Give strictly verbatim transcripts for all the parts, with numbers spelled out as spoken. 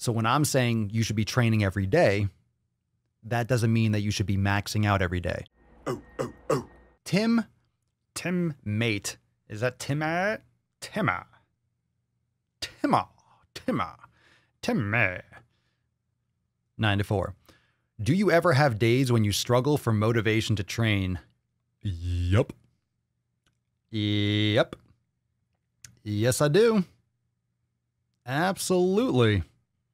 So when I'm saying you should be training every day, that doesn't mean that you should be maxing out every day. Oh, oh, oh. Tim, Tim Mate. Is that Timmer? Timmer. Timmer. Timmer. Timmer. Nine to four. Do you ever have days when you struggle for motivation to train? Yup. Yep. Yes, I do. Absolutely.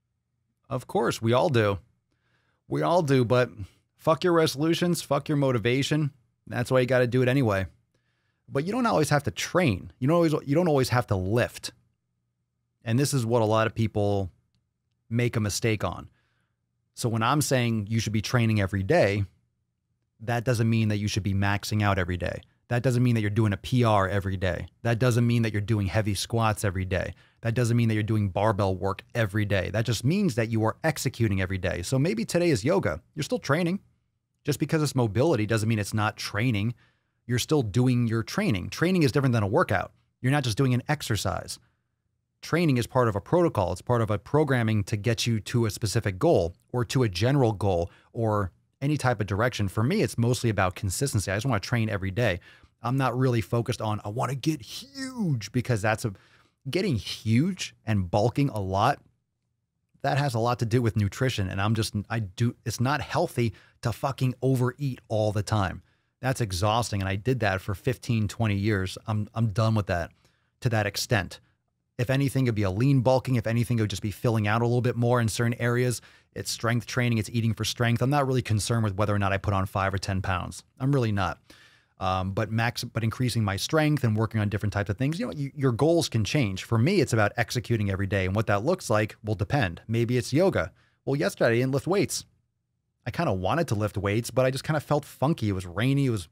Of course, we all do. We all do, but fuck your resolutions, fuck your motivation. That's why you got to do it anyway. But you don't always have to train. You don't always, you don't always have to lift. And this is what a lot of people make a mistake on. So when I'm saying you should be training every day, that doesn't mean that you should be maxing out every day. That doesn't mean that you're doing a P R every day. That doesn't mean that you're doing heavy squats every day. That doesn't mean that you're doing barbell work every day. That just means that you are executing every day. So maybe today is yoga. You're still training. Just because it's mobility doesn't mean it's not training. You're still doing your training. Training is different than a workout. You're not just doing an exercise. Training is part of a protocol. It's part of a programming to get you to a specific goal or to a general goal or any type of direction. For me, it's mostly about consistency. I just want to train every day. I'm not really focused on, I want to get huge, because that's a, getting huge and bulking a lot. That has a lot to do with nutrition. And I'm just, I do, it's not healthy to fucking overeat all the time. That's exhausting. And I did that for fifteen, twenty years. I'm, I'm done with that to that extent. If anything, it'd be a lean bulking. If anything, it would just be filling out a little bit more in certain areas. It's strength training. It's eating for strength. I'm not really concerned with whether or not I put on five or ten pounds. I'm really not. Um, but max, but increasing my strength and working on different types of things, you know, you, your goals can change. For me, it's about executing every day. And what that looks like will depend. Maybe it's yoga. Well, yesterday I didn't lift weights. I kind of wanted to lift weights, but I just kind of felt funky. It was rainy. It was,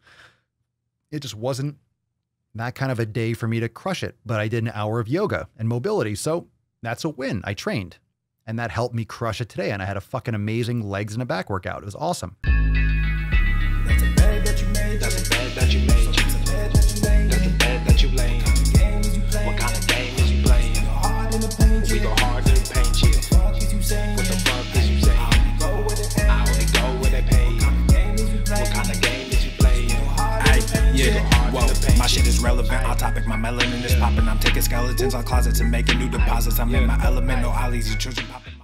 it just wasn't that kind of a day for me to crush it. But I did an hour of yoga and mobility. So that's a win. I trained and that helped me crush it today. And I had a fucking amazing legs and a back workout. It was awesome. That's a bed that you made. That's a bed that you made. That's a bed that you made. That's a bed that you laid. What kind of game is you playing? We go hard in the paint, yeah. What the fuck is you saying? I only go where they pay. What kind of game is you playing? Ay, yeah, whoa, my shit is relevant. On topic, my melanin is popping. I'm taking skeletons on closets and making new deposits. I'm in my element, no ollies, you children popping.